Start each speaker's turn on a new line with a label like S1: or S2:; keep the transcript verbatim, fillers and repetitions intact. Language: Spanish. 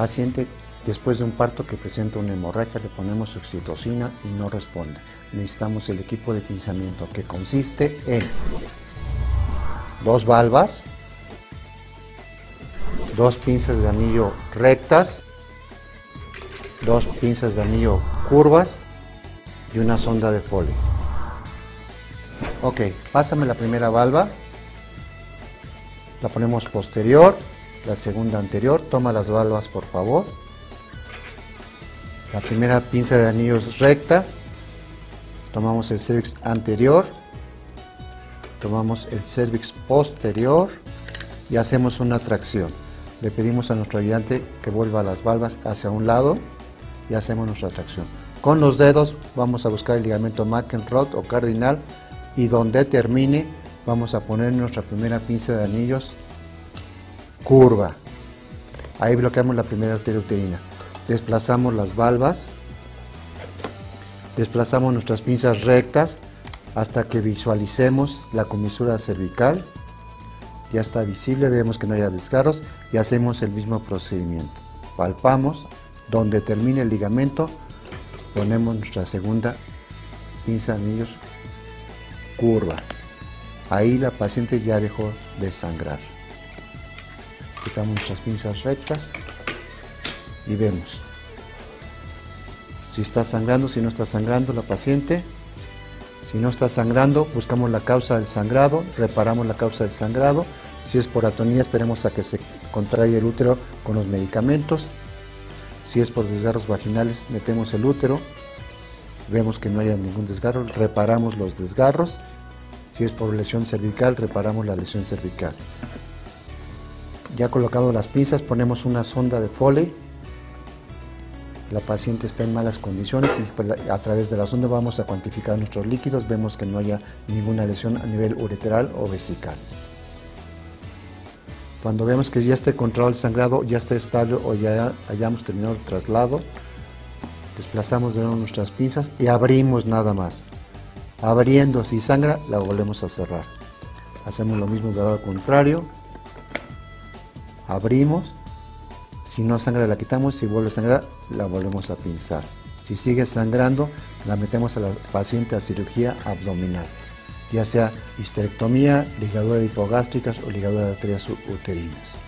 S1: Paciente después de un parto que presenta una hemorragia, le ponemos oxitocina y no responde. Necesitamos el equipo de pinzamiento, que consiste en dos valvas, dos pinzas de anillo rectas, dos pinzas de anillo curvas y una sonda de Foley. Ok, pásame la primera valva, la ponemos posterior, la segunda anterior, toma las valvas por favor. La primera pinza de anillos recta, tomamos el cervix anterior, tomamos el cervix posterior y hacemos una tracción. Le pedimos a nuestro ayudante que vuelva las valvas hacia un lado y hacemos nuestra tracción. Con los dedos vamos a buscar el ligamento McEnroe o cardinal y donde termine vamos a poner nuestra primera pinza de anillos curva. Ahí bloqueamos la primera arteria uterina. Desplazamos las valvas, desplazamos nuestras pinzas rectas hasta que visualicemos la comisura cervical. Ya está visible, vemos que no haya desgarros y hacemos el mismo procedimiento. Palpamos, donde termine el ligamento, ponemos nuestra segunda pinza de anillos curva. Ahí la paciente ya dejó de sangrar. Quitamos nuestras pinzas rectas y vemos si está sangrando, si no está sangrando la paciente. Si no está sangrando, buscamos la causa del sangrado, reparamos la causa del sangrado. Si es por atonía, esperemos a que se contraiga el útero con los medicamentos. Si es por desgarros vaginales, metemos el útero, vemos que no haya ningún desgarro, reparamos los desgarros. Si es por lesión cervical, reparamos la lesión cervical. Ya colocado las pinzas, ponemos una sonda de Foley. La paciente está en malas condiciones y a través de la sonda vamos a cuantificar nuestros líquidos. Vemos que no haya ninguna lesión a nivel ureteral o vesical. Cuando vemos que ya esté controlado el sangrado, ya esté estable o ya hayamos terminado el traslado, desplazamos de nuevo nuestras pinzas y abrimos nada más. Abriendo, si sangra, la volvemos a cerrar. Hacemos lo mismo del lado contrario. Abrimos. Si no sangra, la quitamos. Si vuelve a sangrar, la volvemos a pinzar. Si sigue sangrando, la metemos a la paciente a cirugía abdominal, ya sea histerectomía, ligadura de hipogástricas o ligadura de arterias uterinas.